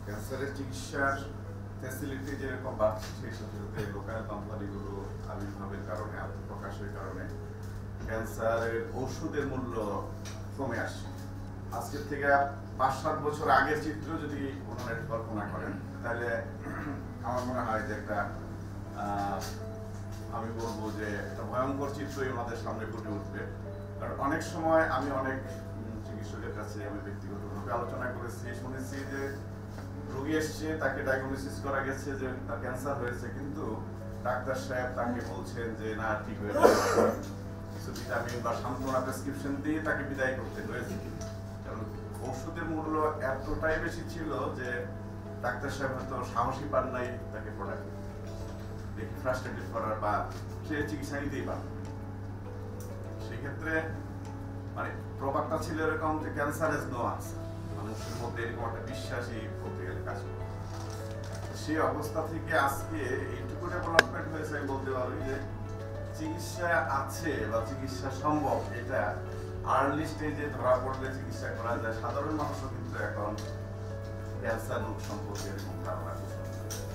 ক্যান্সারের চিকিৎসার ফ্যাসিলিটি যেরকম বাড়ছে সেই সাথে সাথে লোকাল কোম্পানিগুলো আবির্ভাবের কারণে আত্মপ্রকাশের কারণে ক্যান্সারের ওষুধের মূল্য কমে আসছে। আজকের থেকে 5-7 বছর আগের চিত্র যদি ওনারা কল্পনা করেন তাহলে আমার মনে হয় যে একটা আমি বলবো যে একটা ভয়ঙ্কর চিত্রই ওনাদের সামনে ফুটে উঠবে। কারণ অনেক সময় আমি অনেক চিকিৎসকের কাছে আমি ব্যক্তিগতভাবে আলোচনা করেছি, শুনেছি যে রোগী এসছে, তাকে ডায়াগনোসিস করা গেছে যে তার ক্যান্সার হয়েছে, কিন্তু ডাক্তার সাহেব তাকে বলছেন যে না ঠিক হয়ে যাবে, কিছু ভিটামিন বা সান্ত্বনা প্রেসক্রিপশন দিয়ে তাকে বিদায় করতে হয়েছে। কারণ ওষুধের মূল্য এতটাই বেশি ছিল যে ডাক্তার সাহেব হয়তো সাহসী পান নাই তাকে প্রোডাক্ট দেখে ফ্রাস্ট্রেটেড করার বা সে চিকিৎসা নিতেই পারে। সেক্ষেত্রে মানে প্রভাবটা ছিল এরকম যে ক্যান্সার ইজ নো আনসার, মানুষের মধ্যে এরকম একটা বিশ্বাসী করতে গেলে কাজ করে। সেই অবস্থা থেকে আজকে এইটুকু ডেভেলপমেন্ট হয়েছে আমি বলতে পারি যে চিকিৎসা আছে বা চিকিৎসা সম্ভব, এটা আর্লি স্টেজে ধরা পড়লে চিকিৎসা করা যায়। সাধারণ মানুষও কিন্তু এখন ক্যান্সার রোগ সম্পর্কে এরকম ধারণা